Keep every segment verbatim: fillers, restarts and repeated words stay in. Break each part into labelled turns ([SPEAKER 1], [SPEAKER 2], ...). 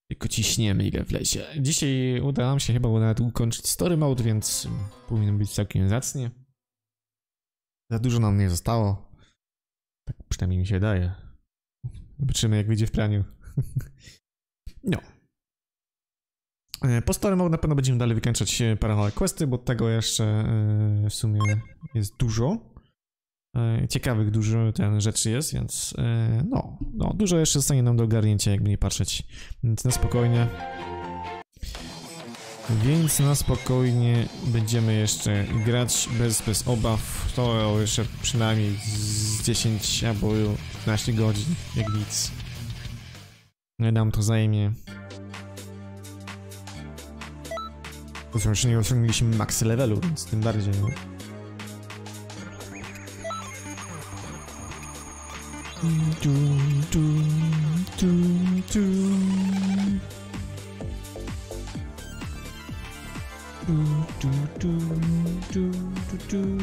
[SPEAKER 1] Tylko ciśniemy ile wlezie. Dzisiaj uda nam się chyba nawet ukończyć story mode, więc powinien być całkiem zacnie. Za dużo nam nie zostało. Tak przynajmniej mi się wydaje. Zobaczymy jak wyjdzie w praniu. No. Po story mode na pewno będziemy dalej wykończać paranoid questy, bo tego jeszcze w sumie jest dużo. Ciekawych dużo ten rzeczy jest, więc no, no, dużo jeszcze zostanie nam do ogarnięcia, jakby nie patrzeć. Więc na spokojnie. Więc na spokojnie będziemy jeszcze grać bez, bez obaw. To jeszcze przynajmniej z dziesięć albo piętnaście godzin, jak nic. Nam to zajmie. To jeszcze nie osiągnęliśmy max levelu, więc tym bardziej. No. Du, du, du, du. Du, du, du, du, du.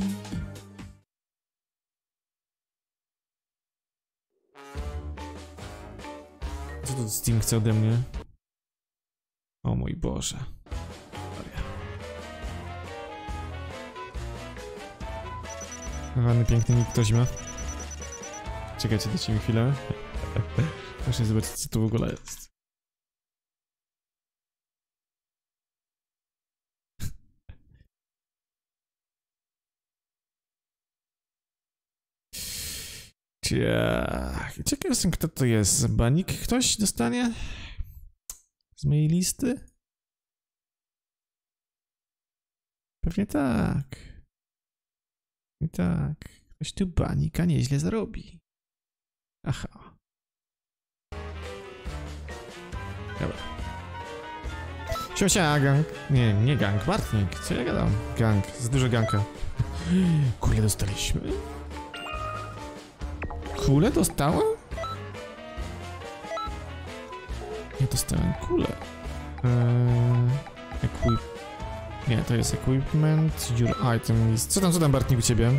[SPEAKER 1] Co to Steam chce ode mnie? O mój Boże. Ładny, piękny nick ktoś ma. Czekajcie, dajcie mi chwilę. Muszę zobaczyć, co tu w ogóle jest. Ciekaw jestem, kto to jest. Banik ktoś dostanie? Z mojej listy? Pewnie tak. I tak. Ktoś tu banika nieźle zarobi. Aha. Dobra. Siosia, gang. Nie, nie gang, Bartnik. Co ja gadam? Gang, za dużo ganka. Kule dostaliśmy? Kule dostałem? Nie dostałem kulę. Eee, equip... Nie, to jest equipment, your item list. Co tam, co tam, Bartnik, u ciebie?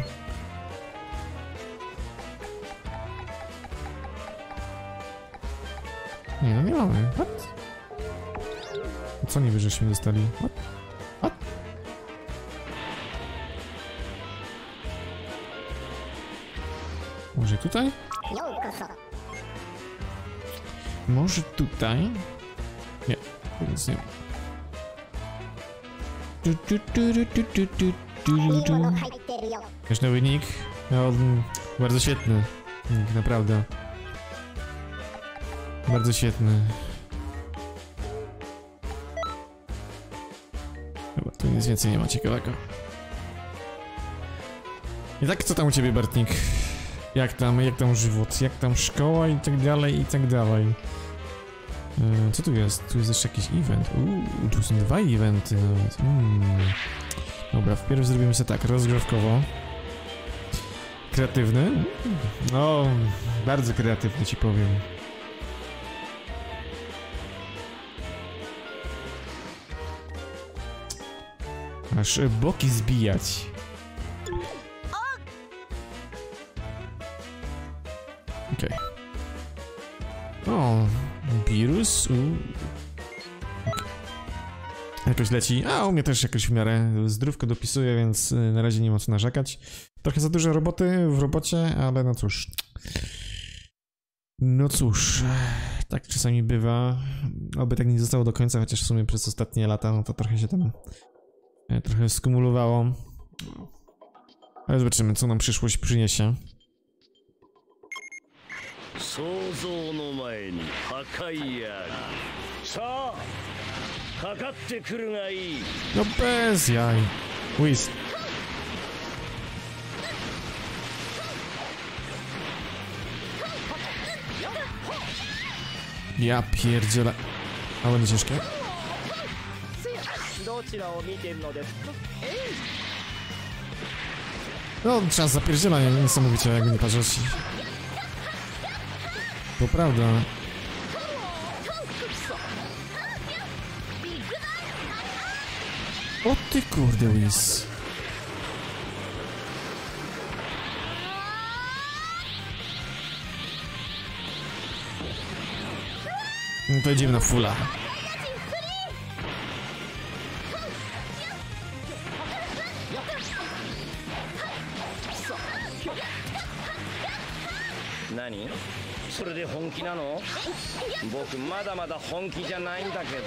[SPEAKER 1] Nie, no nie mamy. What? Co niby żeśmy dostali? What? What? Może tutaj? Może tutaj? Nie, nic nie. Jakiś nowy nick? No, bardzo świetny nick, naprawdę. Bardzo świetny. Chyba tu nic więcej nie ma ciekawego. I tak, co tam u ciebie, Bartnik? Jak tam, jak tam żywot, jak tam szkoła i tak dalej, i tak dalej. Yy, co tu jest? Tu jest jeszcze jakiś event. Uuu, tu są dwa eventy nawet. Mm. Dobra, wpierw zrobimy sobie tak, rozgrzewkowo. Kreatywny? No, bardzo kreatywny ci powiem. Aż boki zbijać. Okej. Okay. O, wirus. Okay. Jakoś leci. A u mnie też jakoś w miarę zdrówko dopisuje, więc na razie nie ma co narzekać. Trochę za dużo roboty w robocie, ale no cóż. No cóż, tak czasami bywa. Oby tak nie zostało do końca, chociaż w sumie przez ostatnie lata, no to trochę się tam trochę skumulowało. Ale zobaczymy, co nam przyszłość przyniesie. No bez jaj. Whis. Ja pierdzielę. A będzie ciężkie? No, czas zapierdzielania, niesamowicie, jakby nie patrzeć. To prawda. O ty kurde, Whis. No to idziemy na fulla.
[SPEAKER 2] Nani? それで本気なの？僕まだまだ本気じゃないんだけど。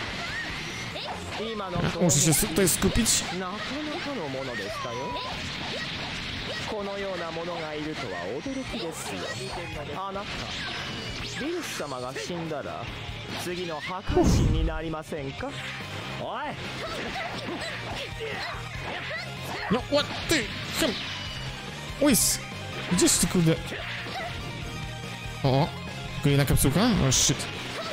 [SPEAKER 1] Muszę się tutaj skupić.
[SPEAKER 2] なかなかのものでしたよ。このようなものがいるとは驚きですよ。あなた、ビルス様が死んだら次の破壊神になりませんか？おい。
[SPEAKER 1] No, what the hell? Ojs! Gdzieś ty kurde? O, tylko jedna kapsułka? O, shit.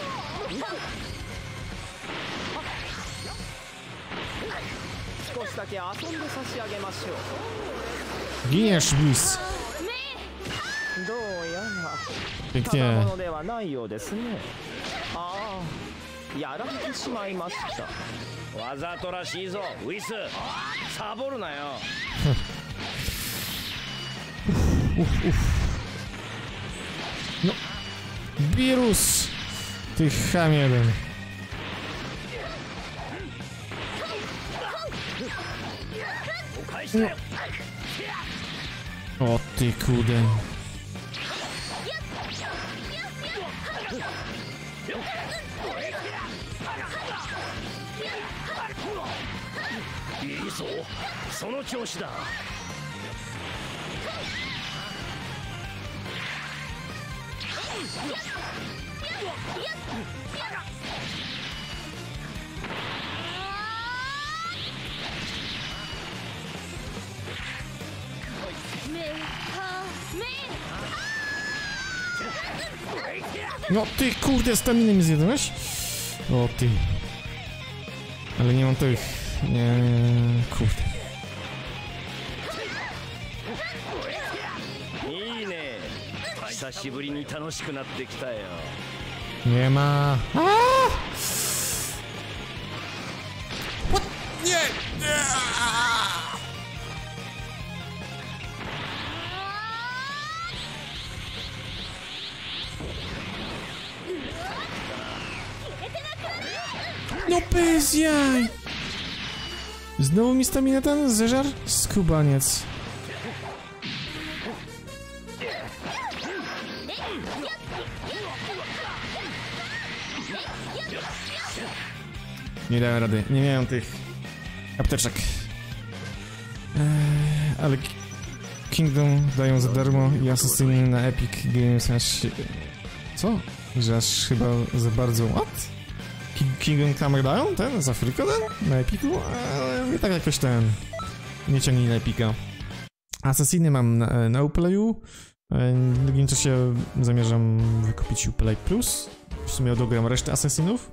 [SPEAKER 1] Giniesz, Bliss. Pięknie.
[SPEAKER 2] わざとらしいぞ、ウィス。サボるなよ。
[SPEAKER 1] No, wirus! Ty cham jeden. No. O ty kurde.
[SPEAKER 2] I i そう、その調子だ。
[SPEAKER 1] No ty kurde, staminy mi zjadłeś? O ty. Ale nie mam tych... Nie... Kurde. Nie ma... Aaaa! What? Nie! Nie! No bez jaj! Znowu mi stamina ten zeżar? Skubaniec. Nie dałem rady, nie miałem tych apteczek. Eee, ale Kingdom dają za darmo i Assassiny na Epic Games aż... Co? Że aż chyba za bardzo... What? Kingdom Come dają? Ten? Z Afryka ten? Na Epiku? Eee, i tak jakoś ten... Nie ciągnij na Epika. Assassiny mam na, na Uplayu. W drugim czasie zamierzam wykupić Uplay Plus. W sumie odogram resztę Assassinów.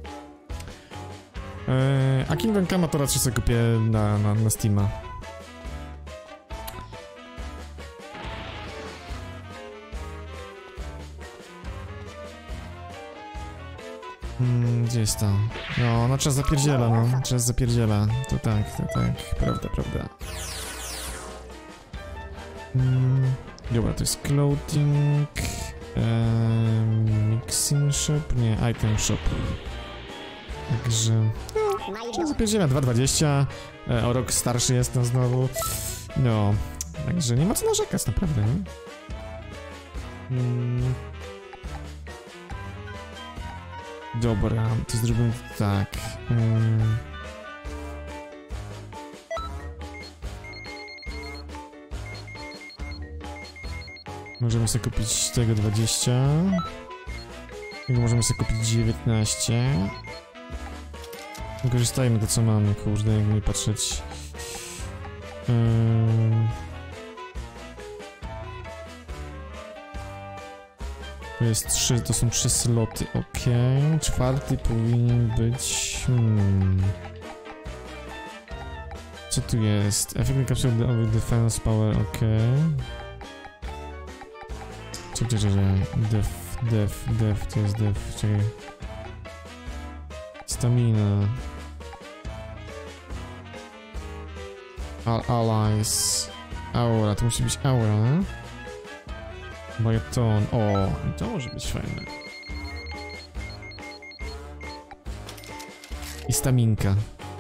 [SPEAKER 1] Eee, a Kingdom Come to raczej sobie kupię na, na, na Steama. Hmm, gdzie jest to? No, no czas zapierdziela, no. Czas zapierdziela. To tak, to tak. Prawda, prawda. Hmm, dobra, to jest clothing... Eee, mixing shop? Nie, item shop. Także... No, czas zapierdziela. dwa dwadzieścia. E, o rok starszy jestem znowu. No, także nie ma co narzekać, naprawdę, nie? Hmm. Dobra, to zrobimy tak. Hmm. Możemy sobie kupić tego dwadzieścia. Tego możemy sobie kupić dziewiętnaście. Wykorzystajmy to, co mamy, kurde, jakby nie patrzeć. Hmm. To jest trzy, to są trzy sloty, ok. Czwarty powinien być... Hmm. Co tu jest? Effect capture of defense power, ok. Czekaj, czekaj, czekaj. Def, def, def, to jest def, czekaj. Stamina. All allies. Aura, to musi być aura, nie? Bajeton, o, to może być fajne. i staminka.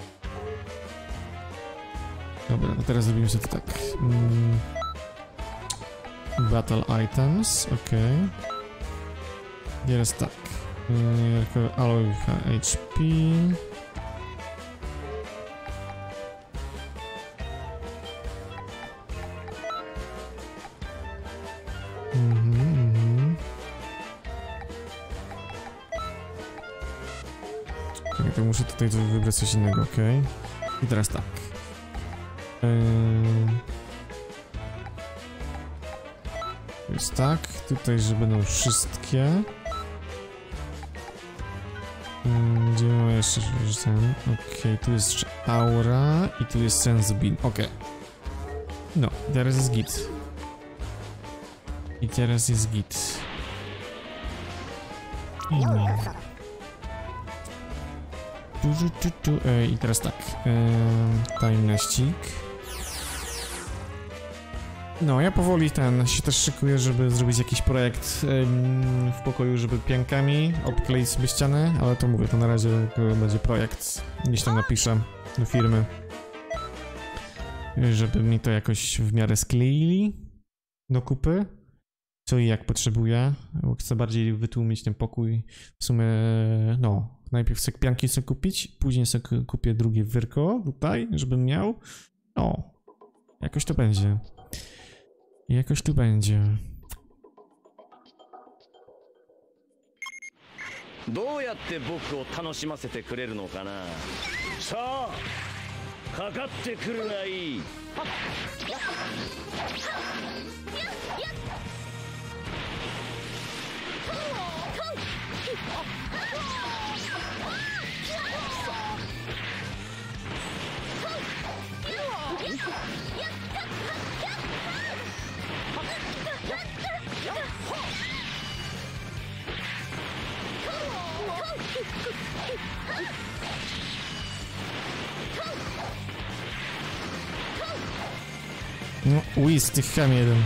[SPEAKER 1] Dobra, a teraz zrobimy sobie to tak. Mm. Battle items, ok. Teraz tak. Yy, alloy H P. Mhm, mhm. Czekaj, to muszę tutaj wybrać coś innego, ok. I teraz tak. Yy... To jest tak, tutaj, że będą wszystkie. Yy, gdzie mamy jeszcze ten? Ok, tu jest jeszcze aura i tu jest sense beam, ok. No, teraz jest git. I teraz jest git. I nie. Tu, tu, tu, tu. E, I teraz tak. E, time naścig. No, ja powoli ten się też szykuję, żeby zrobić jakiś projekt em, w pokoju, żeby piankami obkleić sobie ściany, ale to mówię, to na razie będzie projekt. Gdzieś tam napiszę do firmy, żeby mi to jakoś w miarę skleili do kupy. Co i jak potrzebuję, bo chcę bardziej wytłumić ten pokój. W sumie, no, najpierw sobie pianki chcę kupić, później sobie kupię drugie wyrko tutaj, żebym miał. No, jakoś to będzie. Jakoś tu będzie.
[SPEAKER 2] どうやって僕を楽しませてくれるのかな。さあ、かかってくるがいい。
[SPEAKER 1] No, Whis, tych cham jeden.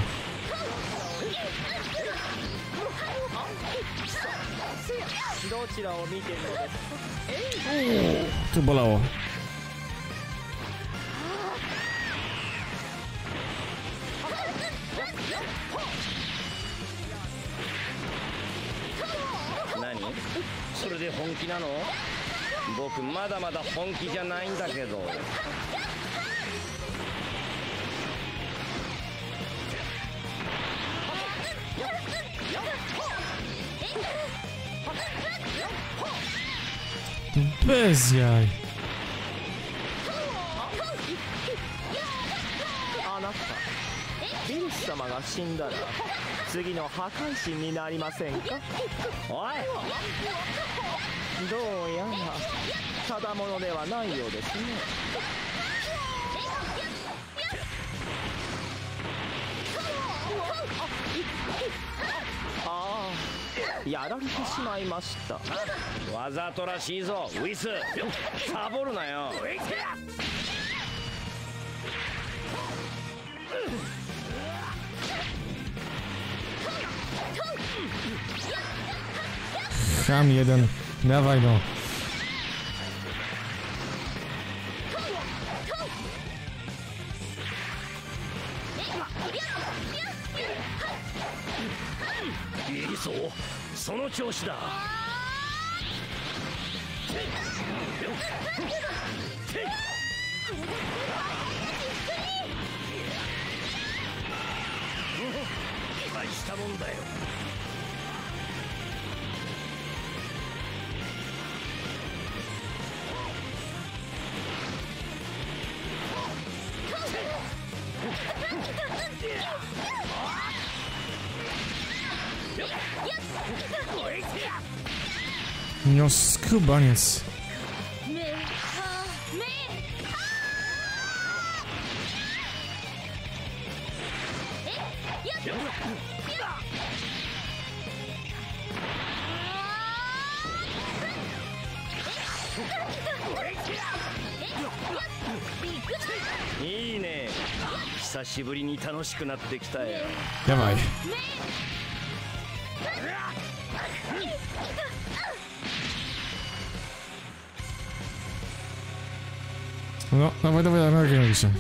[SPEAKER 1] Tu bolało.
[SPEAKER 2] Nani? それで本気なの？僕まだまだ本気じゃないんだけど。
[SPEAKER 1] Bez jaj.
[SPEAKER 2] あなた、ビルス様が死んだら次の破壊神になりませんか？おい、どうやらただものではないようですね。ああ、やられてしまいました。わざとらしいぞ、ウィス。サボるなよ。
[SPEAKER 1] Cham jeden. Dawaj no.
[SPEAKER 2] いいぞ、その調子だ。大したもんだよ。
[SPEAKER 1] No skubaniec.
[SPEAKER 2] いいね。久しぶりに楽しくなってきたよ。
[SPEAKER 1] Dawaj. No, dawaj, dawaj, energię robi się.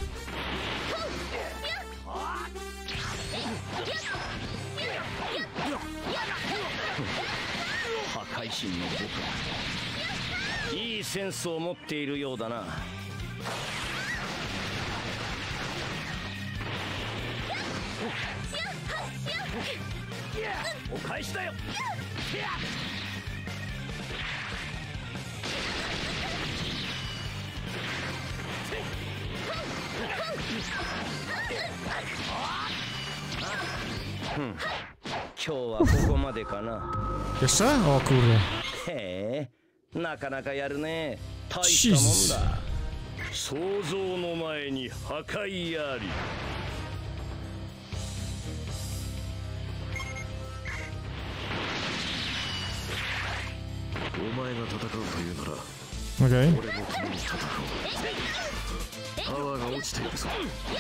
[SPEAKER 2] 破壊神の僕はいいセンスを持っているようだな。お返しだよ。今日はここまでかな。
[SPEAKER 1] Jeszcze? O kurde.
[SPEAKER 2] へえ、なかなかやるね。大したもんだ。想像の前に破壊あり。お前が戦うというなら、
[SPEAKER 1] Okej.
[SPEAKER 2] 俺も共に戦おう。パワーが落ちているぞ。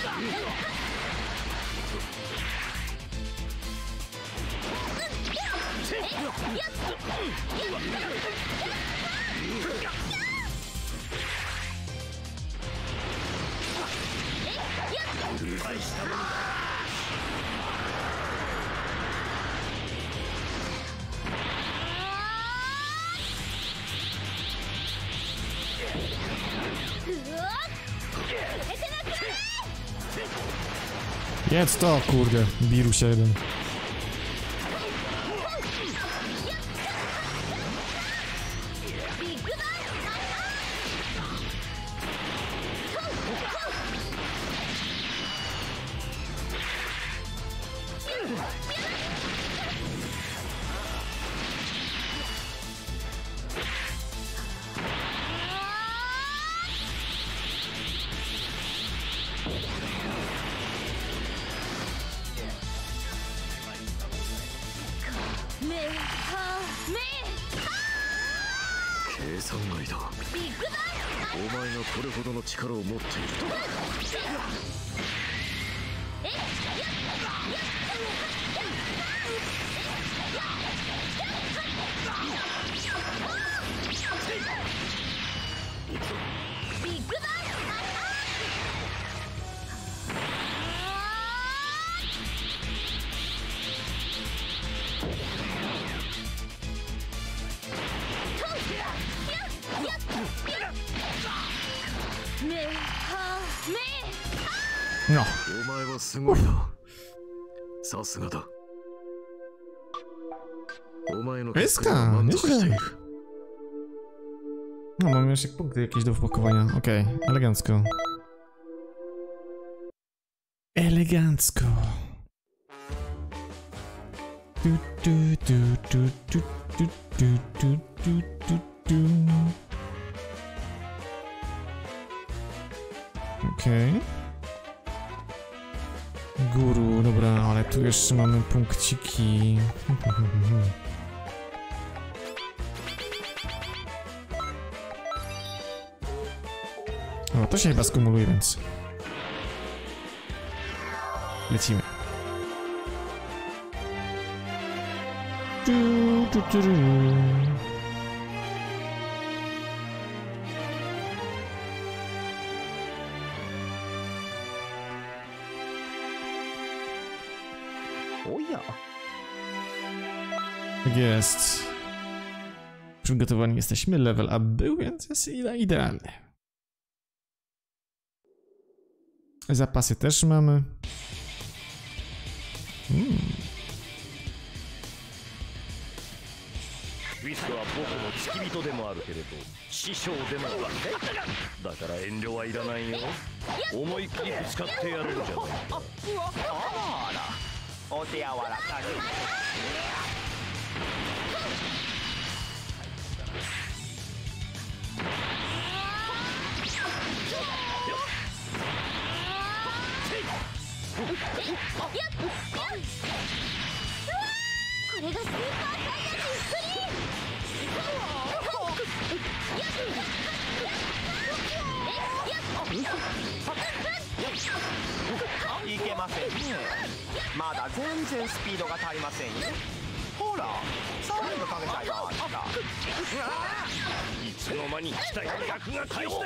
[SPEAKER 2] 大したものだ。
[SPEAKER 1] Jedz to, kurde. Birusia jeden. No.
[SPEAKER 2] お前はすごいな。さすがだ。お前の結果が満足している。
[SPEAKER 1] No, mamy jeszcze punkty jakieś do wpakowania. Okej, okay, elegancko. Elegancko. Du, du, du, du, du, du, du, du, du, du, du. Okej. Okay. Guru, dobra, ale tu jeszcze mamy punkciki. O, to się chyba skumuluje, więc lecimy. Du, du, du, du. Tak jest. Przygotowani jesteśmy, level up był, więc jest idealny. Zapasy też mamy. Mm.
[SPEAKER 2] ウィスは僕の付き人でもあるけれど師匠でもある。だから遠慮はいらないよ。思いっきりぶつかってやるんじゃないか。あらあら、お手柔らかに。これがスーパーサイヤ人スリー。いけませんね。まだ全然スピードが足りませんよ。ほら、サウンドかけちゃいました。いつの間に期待の落書きを。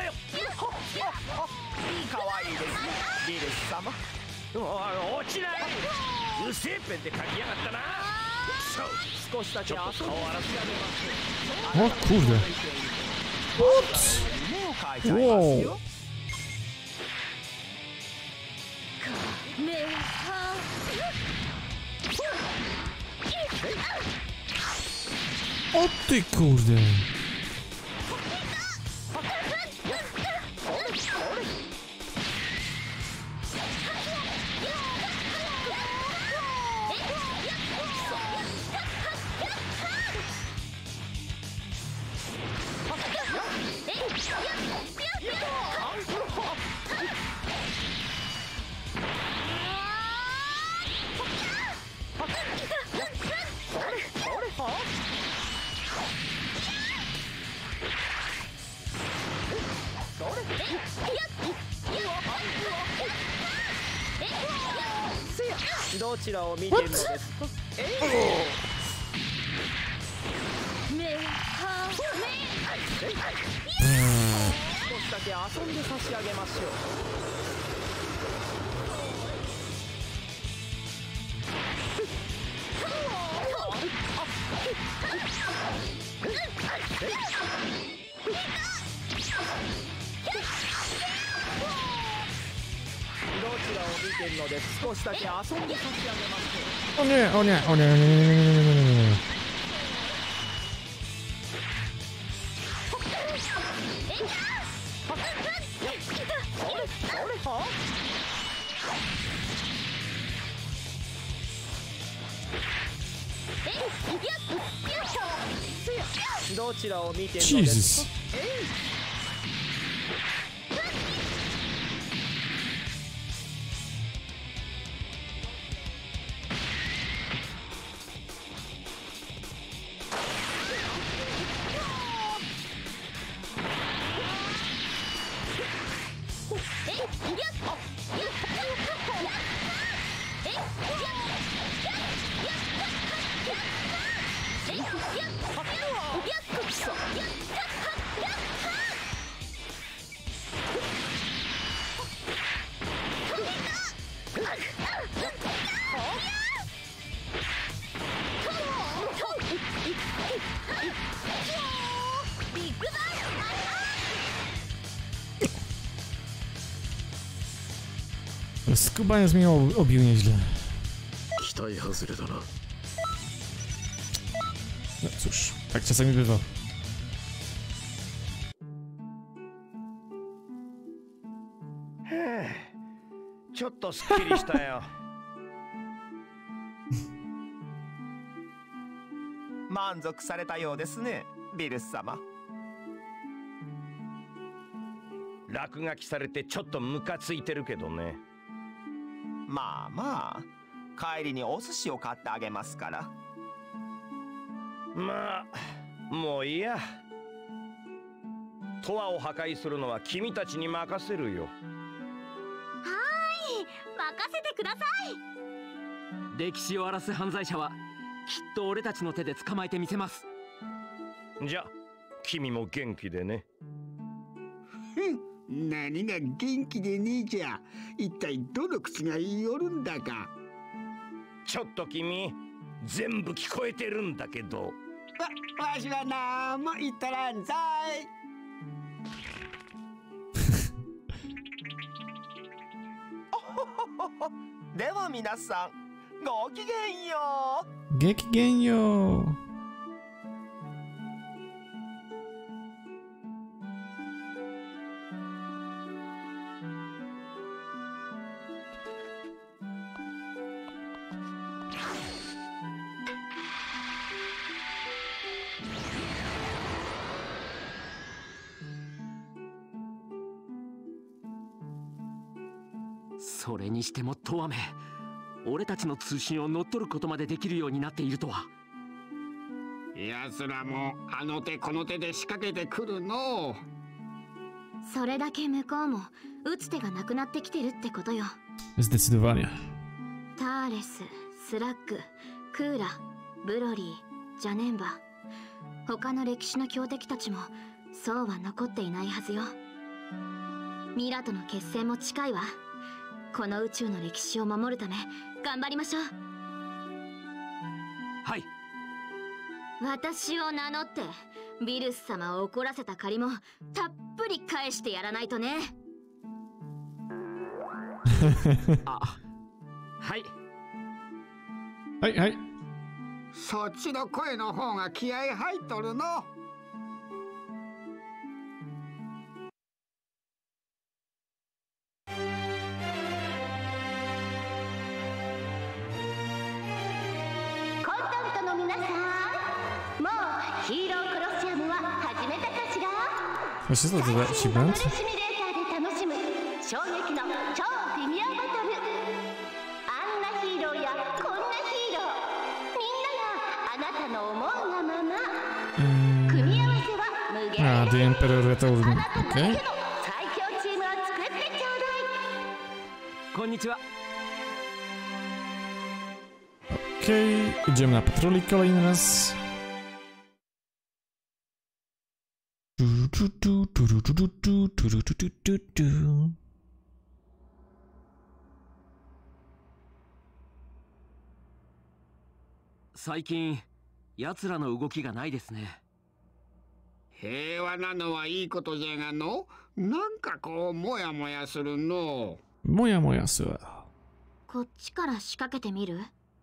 [SPEAKER 2] かわいいですね、ビルス様。お落ちない。油性ペンで書きやがったな。少しだけ遊んで差し上げます。
[SPEAKER 1] あ、kurde. What? Wow. おって kurde.
[SPEAKER 2] どちらを見ているのですか？ええ。少しだけ遊んで差し上げましょう。どちらを見ているのです。少しだけ遊んで差し上げましょう。
[SPEAKER 1] O nie, o nie, o nie, nie, nie, nie, nie, nie, nie, nie. Jesus. Skubaniec mnie obił nieźle. No cóż, tak czasami bywa.
[SPEAKER 2] Ciotto skiri shita yo. 満足されたようですね、ビルス様。落書きされてちょっとムカついてるけどね。まあまあ、帰りにお寿司を買ってあげますから。まあ、もういいや。トワを破壊するのは君たちに任せるよ。は
[SPEAKER 3] ーい、任せてください。
[SPEAKER 4] 歴史を荒らす犯罪者はきっと俺たちの手で捕まえてみせます。
[SPEAKER 2] じゃあ君も元気でね。
[SPEAKER 5] 何が元気でねえじゃ。一体どの口が言いよるんだか。
[SPEAKER 2] ちょっと君、全部聞こえてるんだけど。
[SPEAKER 5] わ、わしはなんも言ったらんざい。
[SPEAKER 2] では皆さん、ごきげんよう。
[SPEAKER 1] ごきげんよう。
[SPEAKER 4] それにしてもトワメ、俺たちの通信を乗っ取ることまでできるようになっているとは。
[SPEAKER 5] 奴らもあの手この手で仕掛けてくるの。
[SPEAKER 3] それだけ向こうも打つ手がなくなってきてるってことよ。
[SPEAKER 1] Zdecydowanie.
[SPEAKER 3] ターレス、スラッグ、クーラ、ブロリー、ジャネンバ、他の歴史の強敵たちもそうは残っていないはずよ。ミラとの決戦も近いわ。この宇宙の歴史を守るため頑張りましょう。
[SPEAKER 4] はい。
[SPEAKER 3] 私を名乗ってビルス様を怒らせた借りもたっぷり返してやらないとね。
[SPEAKER 4] あ、はい。
[SPEAKER 1] はいはい。
[SPEAKER 5] そっちの声の方が気合入っとるの。
[SPEAKER 3] コンタントの皆さん、もうヒーロークロシアムは始めたかしら。
[SPEAKER 1] Was is that? Is that
[SPEAKER 3] 最新バトル
[SPEAKER 1] achievement?
[SPEAKER 3] シミュレーターで楽しむ衝撃の超フィギュアバトル。あんなヒーローやこんなヒーロー、みんながあなたの思うがまま。
[SPEAKER 1] Mm,
[SPEAKER 3] 組み合わせは無限
[SPEAKER 1] ah, the Emperor Retro.
[SPEAKER 3] あなただけ
[SPEAKER 1] Okay.
[SPEAKER 3] の最強チームを作ってちょうだい。
[SPEAKER 4] こんにちは。
[SPEAKER 1] Okej, idziemy na patroli kolejny raz. Tu, tu, tu, tu, tu, tu, tu, tu, tu, tu, tu, tu.
[SPEAKER 4] 最近奴らの動きがないですね。
[SPEAKER 5] 平和なのはいいことじゃがの、なんかこうモヤモヤするの。
[SPEAKER 1] Moja, moja syła.
[SPEAKER 3] こっちから仕掛けてみる？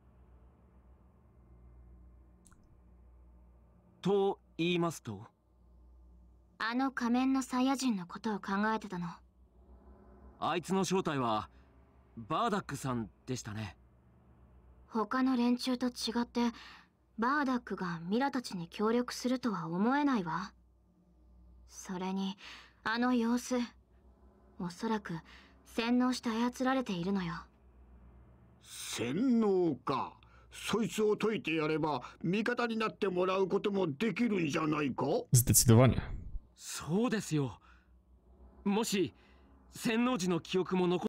[SPEAKER 4] と言いますと？
[SPEAKER 3] あの仮面のサイヤ人のことを考えてたの。
[SPEAKER 4] あいつの正体はバーダックさんでしたね。
[SPEAKER 3] 他の連中と違ってバーダックがミラたちに協力するとは思えないわ。それにあの様子、おそらく洗脳して操られているのよ。
[SPEAKER 5] 洗脳か。そいつを解いてやれば味方になってもらうこともできるんじゃないか。
[SPEAKER 1] Zdecydowanie.
[SPEAKER 4] そうですよ。もし洗脳時の記憶も残